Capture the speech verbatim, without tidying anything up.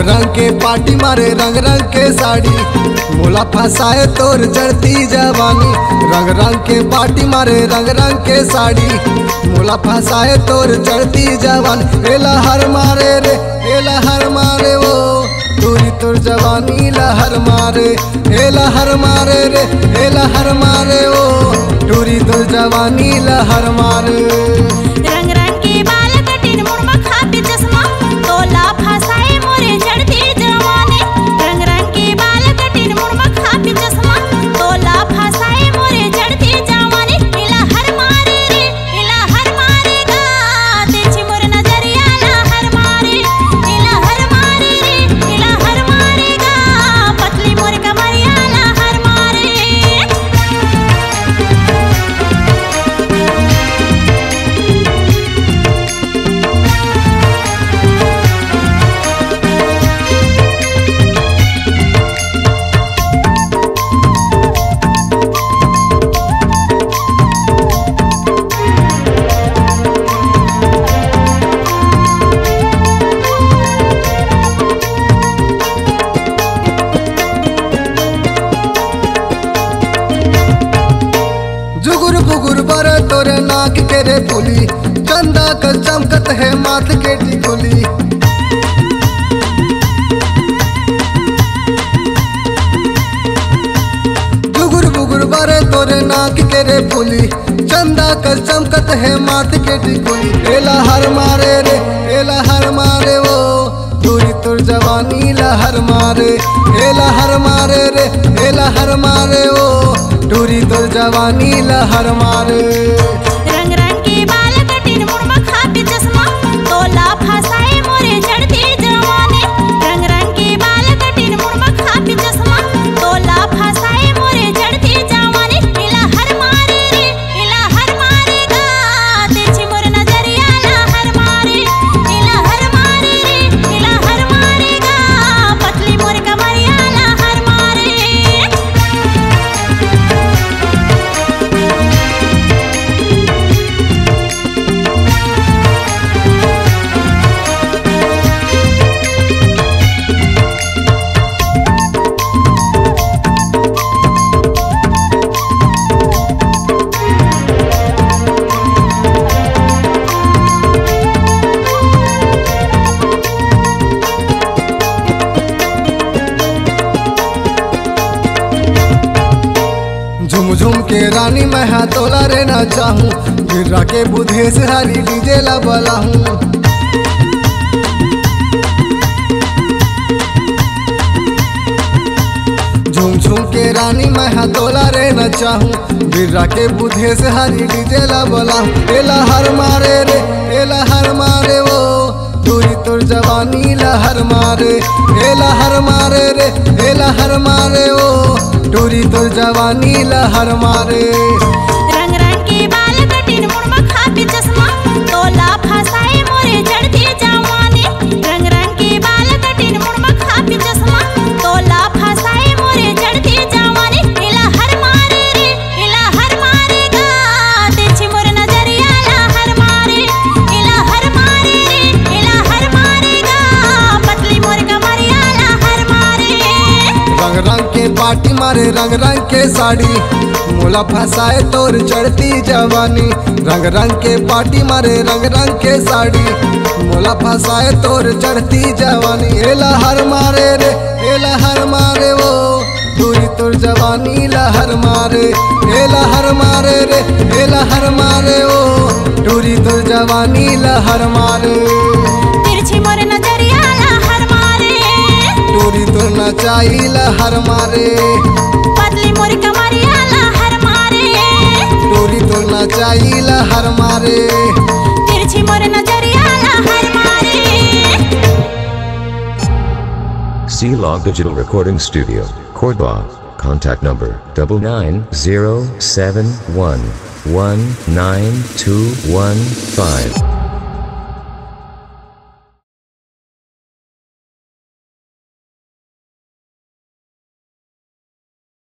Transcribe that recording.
रंग के पार्टी मारे रंग रंग के साड़ी, मोला फंसाए तोर चढ़ती जवानी। रंग रंग के पार्टी मारे रंग रंग के साड़ी, मोला फंसाए तोर चढ़ती जवानी। ए लहर मारे रे ए लहर मारे वो दूरी तोर जवानी लहर मारे। ए लहर मारे रे ए लहर मारे वो दूरी तोर जवानी लहर मारे। रंग रंग के बाल कटिन मुड़मा खाके चश्मा, तोला फंसाए मोरे चढ़ती जवानी। रंग रंग के बाल कटिन मुड़मा खाके चश्मा, तोला फंसाए मोरे चढ़ती जवानी। इला हर मारे रे इला हर मारेगा, तेरी मोर नजरिया लहर मारे। इला हर मारे रे इला हर मारेगा, पतली मोर कमरिया लहर मारे। जुगुर बुगुर बर तोरे नाक के रे फूली, चंदा का चमकत है माथ के टिकुली। जुगुर बुगुर बर तोरे नाक के रे फूली, चंदा का चमकत है माथ के टिकुली। ए लहर मारे रे ए लहर मारे वो दूरी तोर जवानी लहर मारे। ए लहर मारे रे ए लहर मारे वो दूरी तोर जवानी लहर मारे। रंग रंग के बाल कटिन मुड़मा खाके चश्मा, तोला फंसाए मोरे चढ़ती जवानी। रंग रंग के बाल कटिन मुड़मा खाके चश्मा, तोला फंसाए मोरे चढ़ती जवानी। इला हर मारे रे इला हर मारेगा, तेरी मोर नजरिया लहर मारे। इला हर मारे रे इला हर मारेगा, पतली मोर कमरिया लहर मारे। झुम झुम के रानी मैं हा तोला रे ना चाहूँ, गिरा के बुधे से हरी डीजे ला बलाहूँ। झुम झुम के रानी मैं हा तोला रे ना चाहूँ, गिरा के बुधे से हरी डीजे ला बलाहूँ। ए लहर मारे रे ए लहर मारे वो दूरी तोर जवानी लहर मारे। ए लहर मारे रे ए लहर मारे वो दूरी तोर जवानी लहर मारे। रंग रंग के बाल कटिन मुड़मा खाके चश्मा, तोला फंसाए मोरे चढ़ती जवानी। रंग रंग के बाल कटिन मुड़मा खाके चश्मा, तोला फंसाए मोरे चढ़ती जवानी। इला हर मारे रे इला हर मारेगा, तेरी मोर नजरिया लहर मारे। इला हर मारे रे इला हर मारेगा, पतली मोर कमरिया लहर मारे। रंग रंग के पार्टी मारे रंग रंग के साड़ी, मोला फंसाए तोर चढ़ती जवानी। रंग रंग के पार्टी मारे रंग रंग के साड़ी, मोला फंसाए तोर चढ़ती जवानी। ए लहर मारे रे ए लहर मारे वो दूरी तोर जवानी लहर मारे। ए लहर मारे रे ए लहर मारे वो दूरी तोर जवानी लहर मारे। तिरछी मोर नजरिया लहर मारे, दूरी तोर नचाई लहर मारे। पतली मोर कमरिया लहर मारे। दूरी तोर नचाई लहर मारे। तिरछी मोर नजरिया लहर मारे। C-Log Digital Recording Studio, Cordoba. Contact number double nine zero seven one one nine two one five.